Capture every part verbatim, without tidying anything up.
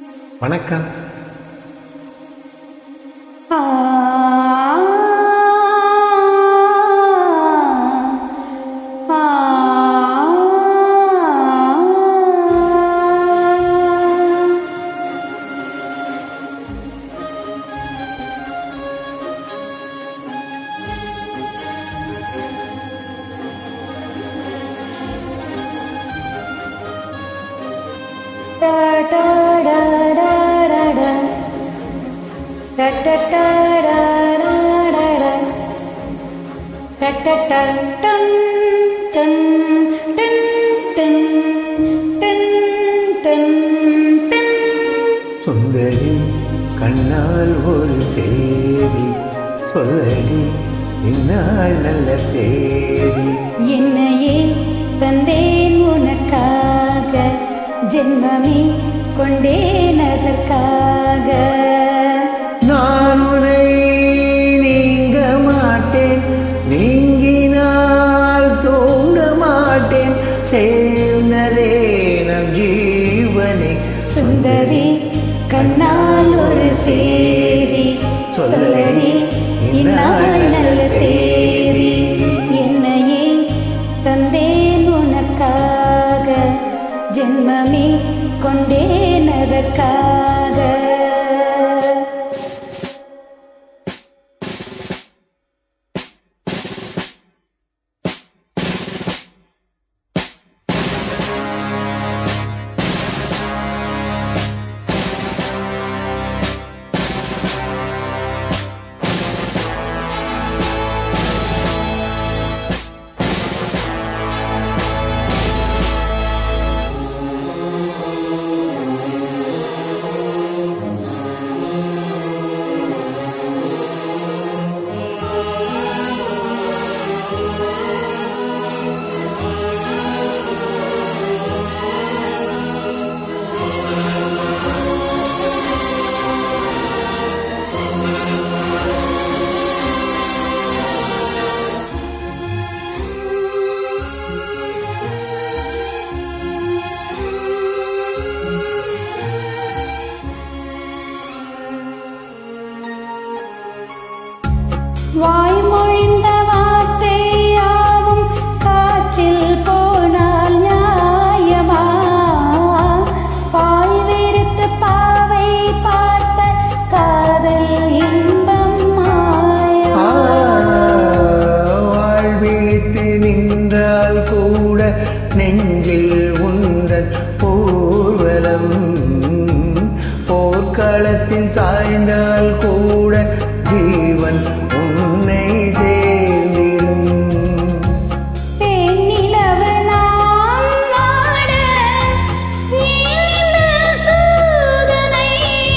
வணக்கம். சுந்தரி கண்ணால் ஒரு சேதி சொல்லடி இந்நாள் நல்ல தேதி. என்னையே தந்தேன் உனக்காக, ஜென்மமே கொண்டேன் அதற்காக. நான் உன்னை நீங்க மாட்டேன், நீங்கினால் தூங்க மாட்டேன், சேர்ந்ததே நம் ஜீவனே. சுந்தரி கண்ணால் ஒரு சேதி சொல்லடி இந்நாள் நல்ல தேதி. என்னையே தந்தேன் உனக்காக, ஜென்மமே கொண்டேன் அதற்காக. வாய்மொழிந்த வார்த்தையாவும் காற்றில் போனால் நியாயமா? பாய் வெறுத்து பாவை பார்த்த காதல் இன்பம் மாயமா? வாழ்விழித்து நின்றால் கூட நெஞ்சில் உந்தன் ஊர்வலம், போர்க்களத்தில் சாய்ந்தால் கூட ஜீவன் உன்னை சேர்ந்திடும். பெண்ணிலவு நான் நாட இந்த சோதனை,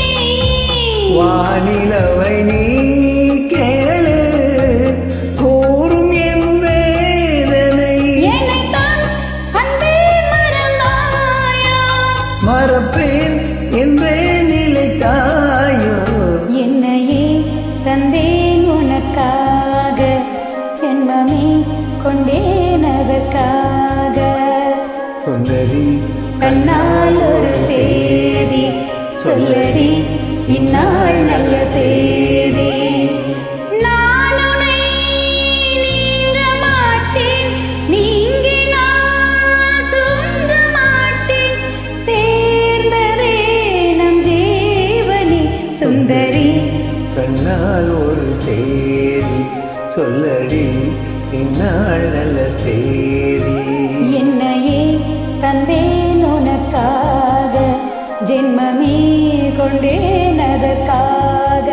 வானிலவை நீ கேளு கூறும் என் வேதனை. என்னைத்தான் அன்பே மறந்தாயா? மறப்பேன் என்றே நிலைத்தாயோ. என்னையே தந்தேன் உனக்காக, ஜென்மமே கொண்டேன் அதற்காக. சுந்தரி கண்ணால் ஒரு சேதி சொல்லடி இந்நாள் நல்ல தேதி. நான் உன்னை நீங்க மாட்டேன், நீங்கினால் தூங்க மாட்டேன், சேர்ந்ததே நம் ஜீவனே. சுந்தரி கண்ணால் ஒரு தேதி சொல்லடி இந்நாள் நல்ல தேதி. என்னையே தந்தேன் உனக்காக, ஜென்மமே கொண்டேன் அதற்காக.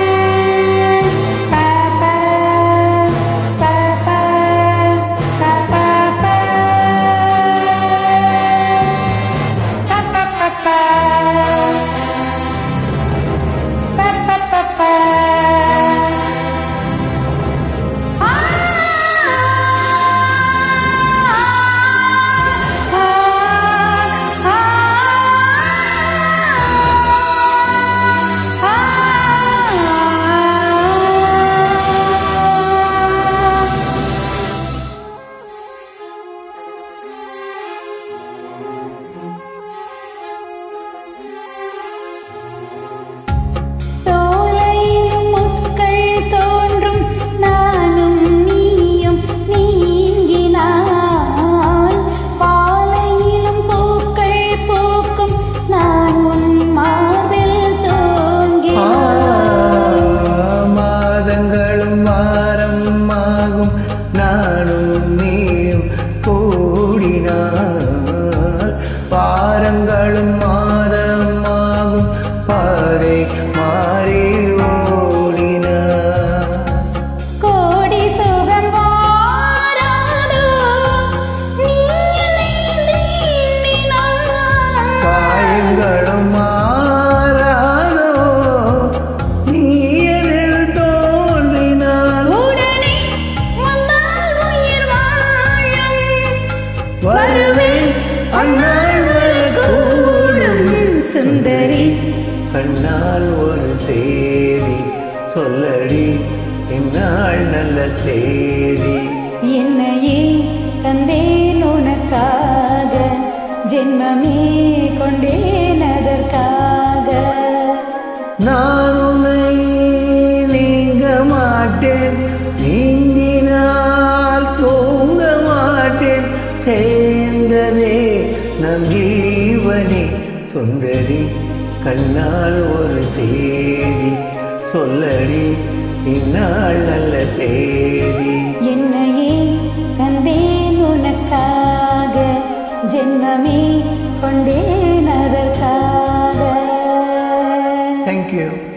Pa வருவேன் அந்நாள் வரக்கூடும் சுந்தரி கண்ணால் ஒரு தேதி சொல்லடி இந்நாள் நல்ல தேதி என்னையே தந்தேன் உனக்காக ஜென்மமே கொண்டேன் அதற்காக நான் உன்னை நீங்க மாட்டேன் நீங்கினால் தூங்க மாட்டேன் சேர்ந்ததே நம் ஜீவனே சுந்தரி கண்ணால் ஒரு தேதி சொல்லடி இந்நாள் நல்ல தேதி என்னையே தந்தேன் உனக்காக ஜென்மமே கொண்டேன் அதற்காக Thank you.